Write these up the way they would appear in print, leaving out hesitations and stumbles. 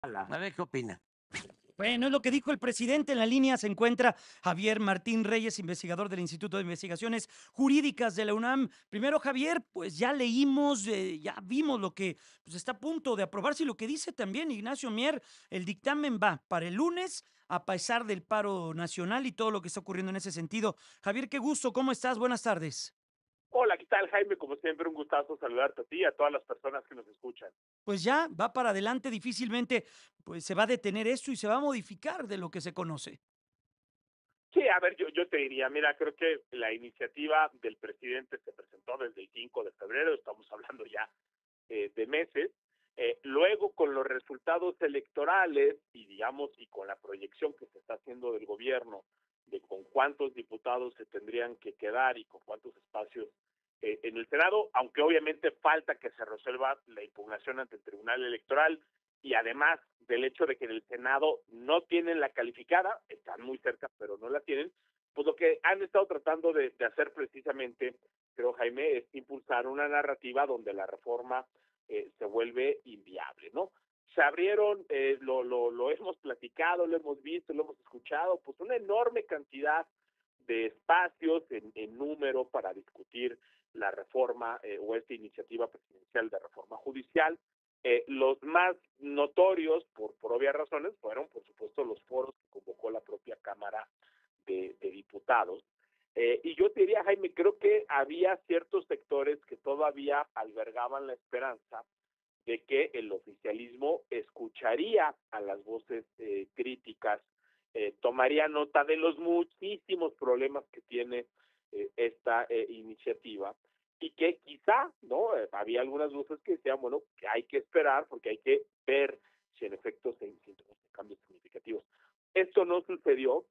A ver qué opina. Bueno, es lo que dijo el presidente. En la línea se encuentra Javier Martín Reyes, investigador del Instituto de Investigaciones Jurídicas de la UNAM. Primero, Javier, pues ya leímos, ya vimos lo que pues, está a punto de aprobarse y lo que dice también Ignacio Mier. El dictamen va para el lunes, a pesar del paro nacional y todo lo que está ocurriendo en ese sentido. Javier, qué gusto, ¿cómo estás? Buenas tardes. Hola, ¿qué tal, Jaime? Como siempre, un gustazo saludarte a ti y a todas las personas que nos escuchan. Pues ya va para adelante, difícilmente pues se va a detener esto y se va a modificar de lo que se conoce. Sí, a ver, yo te diría, mira, creo que la iniciativa del presidente se presentó desde el 5 de febrero, estamos hablando ya de meses. Luego, con los resultados electorales y, digamos, y con la proyección que se está haciendo del gobierno de con cuántos diputados se tendrían que quedar y con cuántos espacios en el Senado, aunque obviamente falta que se resuelva la impugnación ante el Tribunal Electoral y además del hecho de que en el Senado no tienen la calificada, están muy cerca, pero no la tienen, pues lo que han estado tratando de hacer precisamente, creo, Jaime, es impulsar una narrativa donde la reforma se vuelve inviable, ¿no? Se abrieron, lo hemos platicado, lo hemos visto, lo hemos escuchado, pues una enorme cantidad de espacios en número para discutir la reforma o esta iniciativa presidencial de reforma judicial. Los más notorios, por obvias razones, fueron, por supuesto, los foros que convocó la propia Cámara de Diputados. Y yo te diría, Jaime, creo que había ciertos sectores que todavía albergaban la esperanza de que el oficialismo escucharía a las voces críticas, tomaría nota de los muchísimos problemas que tiene esta iniciativa y que quizá, ¿no? Había algunas voces que decían, bueno, que hay que esperar porque hay que ver si en efecto se introducen cambios significativos. Esto no sucedió.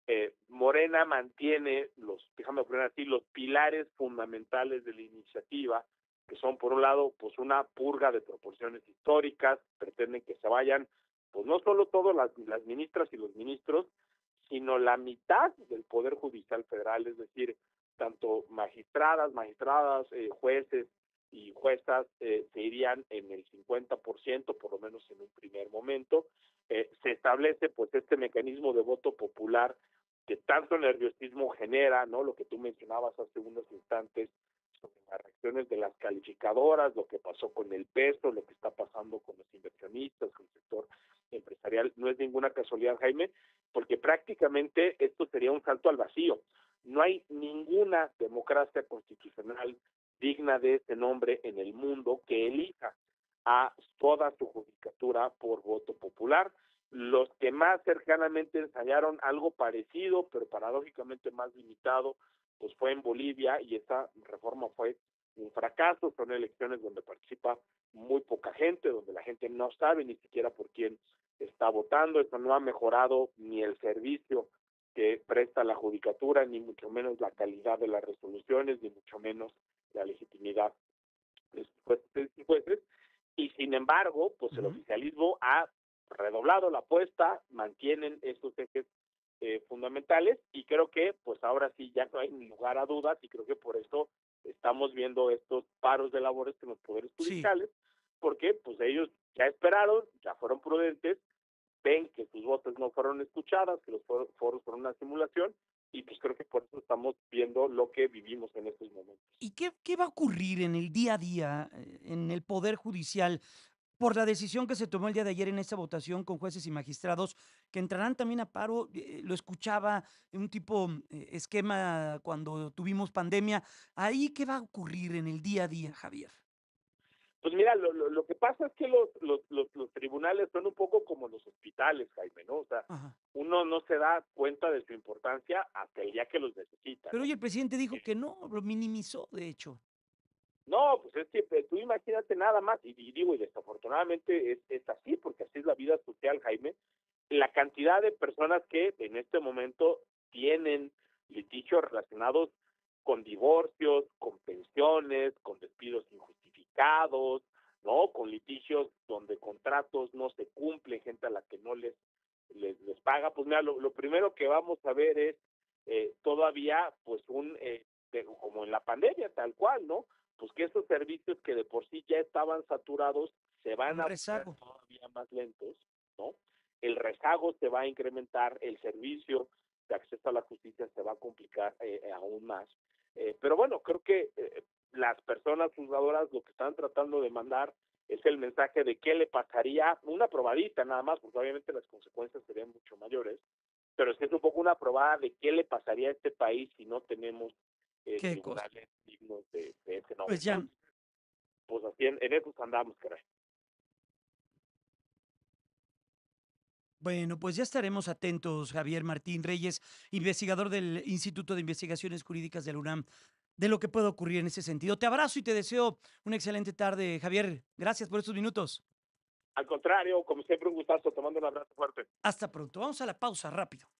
Morena mantiene déjame poner así, los pilares fundamentales de la iniciativa, que son por un lado pues una purga de proporciones históricas, pretenden que se vayan pues no solo todas las ministras y los ministros, sino la mitad del Poder Judicial Federal, es decir, tanto magistradas, jueces y juezas se irían en el 50%, por lo menos en un primer momento. Se establece pues este mecanismo de voto popular que tanto nerviosismo genera, ¿no? Lo que tú mencionabas hace unos instantes sobre las reacciones de las calificadoras, lo que pasó con el peso, lo que está pasando con los inversionistas, con el sector empresarial, no es ninguna casualidad, Jaime, porque prácticamente esto sería un salto al vacío. No hay ninguna democracia constitucional digna de este nombre en el mundo que elija a toda su judicatura por voto popular. Los que más cercanamente ensayaron algo parecido, pero paradójicamente más limitado, pues fue en Bolivia y esta reforma fue un fracaso. Son elecciones donde participa muy poca gente, donde la gente no sabe ni siquiera por quién está votando. Esto no ha mejorado ni el servicio que presta la judicatura, ni mucho menos la calidad de las resoluciones, ni mucho menos la legitimidad de sus jueces y jueces. Y sin embargo, pues el Ujú. oficialismo ha redoblado la apuesta, mantienen estos ejes fundamentales y creo que pues ahora sí ya no hay lugar a dudas y creo que por eso estamos viendo estos paros de labores en los poderes Sí. judiciales, porque pues ellos ya esperaron, ya fueron prudentes, ven que sus votos no fueron escuchadas, que los foros fueron una simulación y pues creo que por eso estamos viendo lo que vivimos en estos momentos. ¿Y qué va a ocurrir en el día a día, en el Poder Judicial, por la decisión que se tomó el día de ayer en esta votación con jueces y magistrados que entrarán también a paro? Lo escuchaba en un tipo esquema cuando tuvimos pandemia. ¿Ahí qué va a ocurrir en el día a día, Javier? Pues mira, lo que pasa es que los tribunales son un poco como los hospitales, Jaime, ¿no? O sea, Ajá. uno no se da cuenta de su importancia hasta el día que los necesita, Pero ¿no? hoy el presidente dijo Eh, que no, lo minimizó, de hecho. no, pues es que tú imagínate nada más, y digo, y desafortunadamente es así, porque así es la vida social, Jaime, la cantidad de personas que en este momento tienen litigios relacionados con divorcios, con pensiones, con despidos injustificados, ¿no? Con litigios donde contratos no se cumplen, gente a la que no les paga. Pues mira, lo primero que vamos a ver es todavía, pues, como en la pandemia, tal cual, ¿no? Pues que esos servicios que de por sí ya estaban saturados se van Un a volver rezago. todavía más lentos rezago se va a incrementar, el servicio de acceso a la justicia se va a complicar aún más. Pero bueno, creo que las personas juzgadoras lo que están tratando de mandar es el mensaje de qué le pasaría, una probadita nada más, porque obviamente las consecuencias serían mucho mayores, pero es que es un poco una probada de qué le pasaría a este país si no tenemos Qué cosa. tribunales dignos de ese nombre, Pues ¿no? ya, Pues así en eso andamos, caray. bueno, pues ya estaremos atentos, Javier Martín Reyes, investigador del Instituto de Investigaciones Jurídicas de la UNAM, de lo que puede ocurrir en ese sentido. Te abrazo y te deseo una excelente tarde, Javier. Gracias por estos minutos. Al contrario, como siempre, un gustazo, te mando un abrazo fuerte. Hasta pronto. Vamos a la pausa rápido.